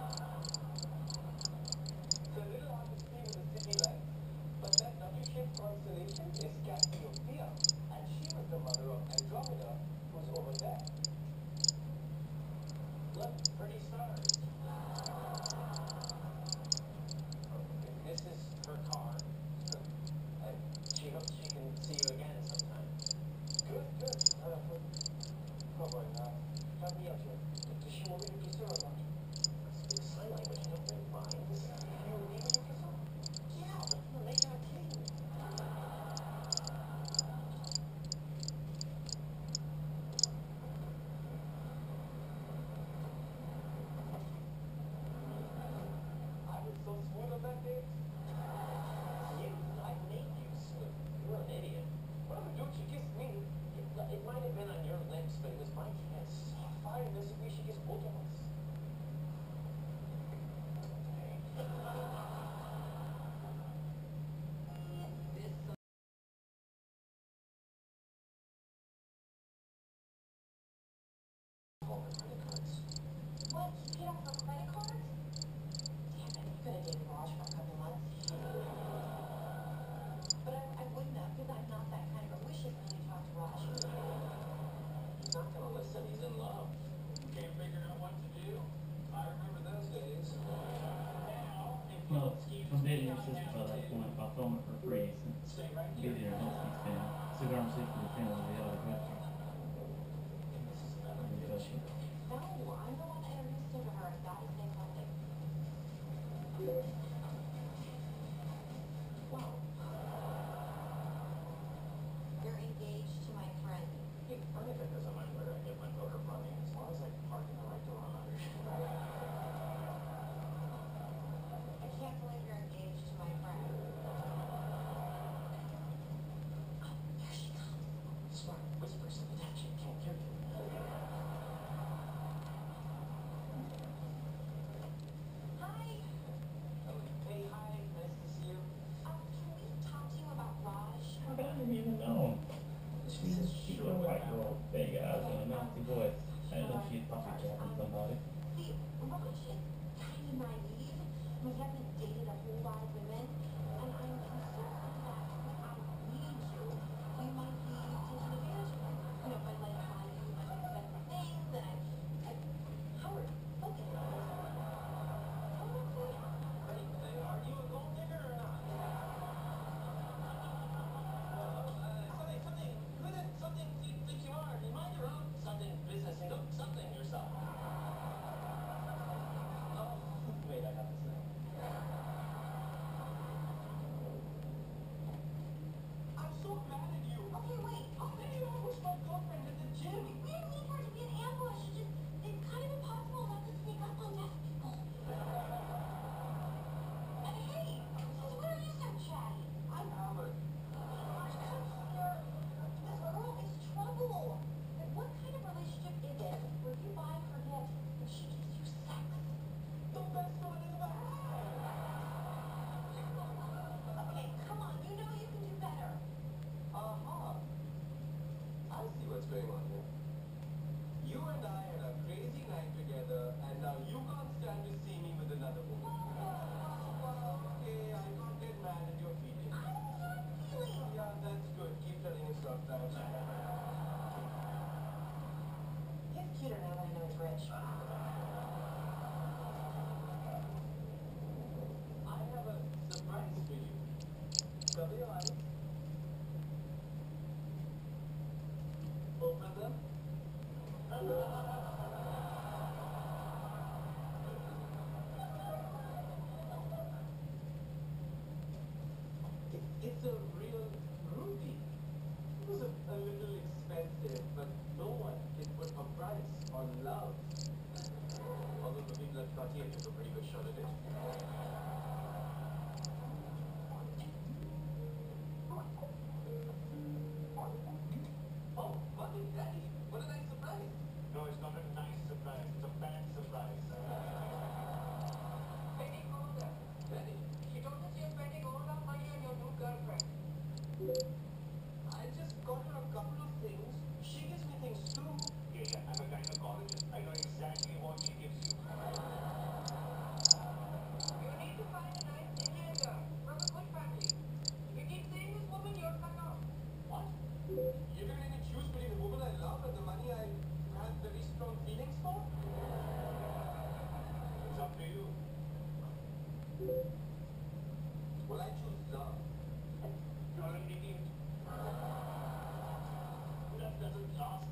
It's a little hard to see with the city lights, but that W-shaped constellation is Cassiopeia, and she was the mother of Andromeda, who's over there. Look, pretty stars. This is her car. And she hopes she can see you again sometime. Good, good. Oh boy, help me out here. Does she want me to kiss her or not? Speak sign language, I don't really mind. You need me to kiss her? Yeah, but make her clean. I was so smooth on that day. I made you smooth. You're an idiot. Whatever dude she kissed me, it might have been on your lips, but it was my kiss. Fine, this is we should kiss both of us. What? You paid off her credit cards? Damn it, you could have dated Raj for a couple months. But I wouldn't have, because I'm not that kind of a wishes when you talk to Raj. He's not gonna listen, he's in love. Can't figure out what to do. I remember those days. Now, if you'll Well, excuse I'm me, dating I your sister have by that to point. If I film it for free, stay right it's here. easier. Don't speak Spanish. Cigar and sleep for the family. The other questions. This is better. Discussion. No, I'm the one that introduced him to her. It's got to say something. Wow. You're engaged to my friend. Hey, I think that doesn't mind where I get my motor running as long as I can park in the right garage. I can't believe you're engaged to my friend. Oh, there she comes. Smart, whisper something that she can't hear you. Hi. Hey, hi, nice to see you. Can we talk to you about Raj? How could I have even known? She's a white girl, big eyes, and a mouthy voice. I didn't know she'd puppy capping somebody. See, Raj is kind of naive. He hasn't dated a whole lot of women, and I'm concerned that when I meet you, you might be taking advantage of him. You know, by like buying you a bunch of expensive things, and Howard, look at him. Come on, say hi. Great, are you a gold digger or not? Something you think you are. You mind your own something business, something yourself. Oh, wait, I got this now. I'm so mad at you. Okay, wait. Then you ambushed my girlfriend at the gym. We didn't need her to be an ambush. It's kind of impossible not to sneak up on deaf people. And hey, since when are you so chatty? I'm Albert. Gosh, come here. This girl is trouble. And what kind of relationship is it where you buy her gift and she gives you sex? The best one in the house. Okay, come on. You know you can do better. I see what's going on here. You and I had a crazy night together, and now you can't stand to see me with another woman. Okay, I can't get mad at your feelings. I'm not feeling. Yeah, that's good. Keep telling yourself that. He's cuter now that I know he's rich. I have a surprise for you. Cover your eyes. Open them. It's a real ruby. It was a little expensive, but no one can put a price on love. Although the people at Cartier did a pretty good shot at it. Oh, Mommy, Daddy, what a nice surprise. No, it's not a nice surprise. It's a bad surprise. Penny Golda. Daddy. She told us you're spending all our money on your new girlfriend. I just got her a couple of things. She gives me things too. Yeah, I'm a gynecologist. I know exactly what she gives you. money I have very strong feelings for? It's up to you. Well, I choose love. You're an idiot. Love doesn't last.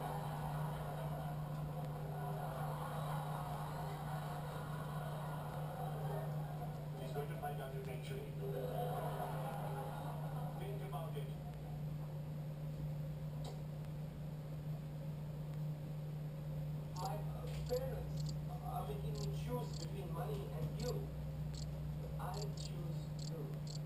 She's going to find out eventually. Think about it. My parents are making me choose between money and you. I choose you.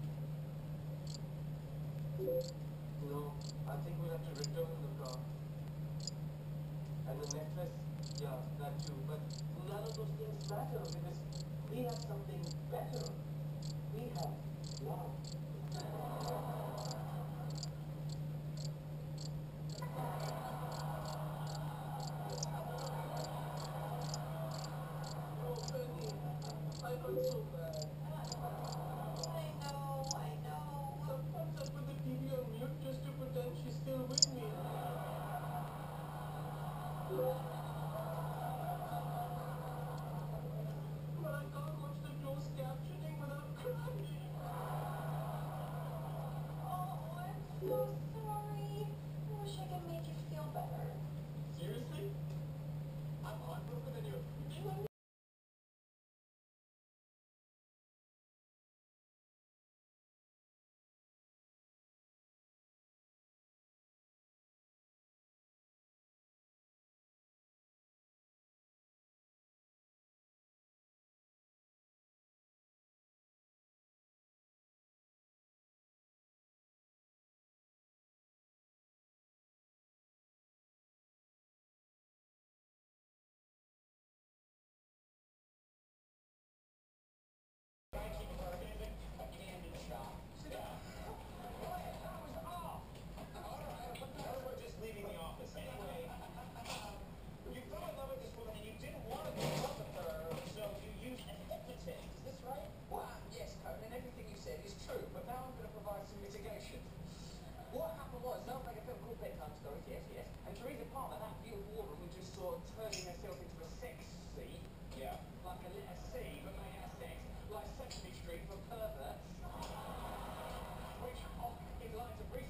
No, I think we'll have to return the car. And the necklace, yeah, that too. But none of those things matter because we have something better. We have love. Oh, Penny, I felt so bad. I know. Sometimes I put the TV on mute just to pretend she's still with me. But I can't watch the closed captioning without crying. Oh, I'm so sorry. I wish I could make you feel better. Seriously? I'm heartbroken and you're picking on me? Turning herself into a sex sea. Yeah. Like a letter C, but made out of sex. Like Sesame Street for perverts. Which, in line to